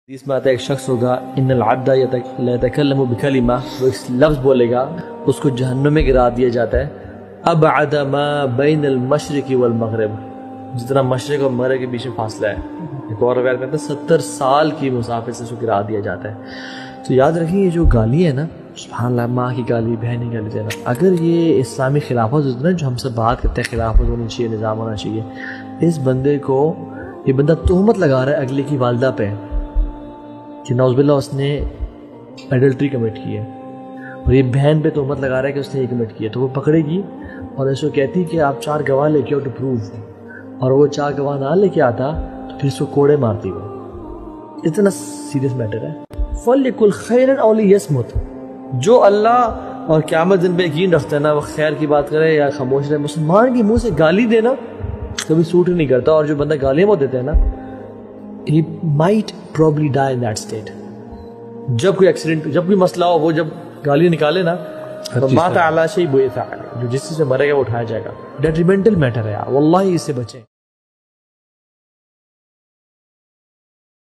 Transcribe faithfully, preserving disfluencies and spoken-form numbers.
حدیث میں آتا ہے ایک شخص ہوگا ان العبد یتکلم بکلمہ، وہ ایک لفظ بولے گا اس کو جہنم میں گرا دیا جاتا ہے ابعد ما بین المشرق والمغرب، جتنا مشرق اور مغرب کے بیچ میں فاصلہ ہے، ایک اور روایت میں آتا ہے ستر سال کی مسافت سے اس کو گرا دیا جاتا ہے۔ تو یاد رکھیں یہ جو گالی ہے نا، سبحان اللہ، ماں کی گالی، بہن کی گالی دینا، اگر یہ اسلامی خلافت ہوتی ہے نا، جو ہم سب بات کرتے ہیں خلافت ہونی چاہیے، نظام ہونا چاہیے، اس بندے کو یہ بندہ تہمت لگا رہا ہے اگلے کی والدہ پہ کہ نعوذ باللہ اس نے ایڈلٹری کمٹ کی ہے، اور یہ بہن پہ تہمت لگا رہا ہے کہ اس نے یہ کمٹ کیا، تو وہ پکڑے گی اور اس کو کہتی کہ آپ چار گواہ لے کے آؤ ٹو پروو، اور وہ چار گواہ نہ لے کے آتا تو پھر اس کو کوڑے مارتی وہ۔ اتنا سیریس میٹر ہے۔ فَلْيَقُلْ خَيْرًا أَوْ لِيَصْمُتْ، جو اللہ اور قیامت دن پہ یقین رکھتا ہے نا، وہ خیر کی بات کرے یا خاموش رہے۔ مسلمان کے منہ سے گالی دینا کبھی سوٹ نہیں کرتا، اور جو بندہ گالیاں وہ دیتے ہیں نا، he might probably die in that state۔ جب کوئی ایکسیڈنٹ، جب کوئی مسئلہ ہو، وہ جب گالی نکالے نا، مات علی شیء بعث علیہ، جو جس سے مرے گا وہ اٹھایا جائے گا۔ ڈیٹریمنٹل میٹر ہے، واللہ اس سے بچیں۔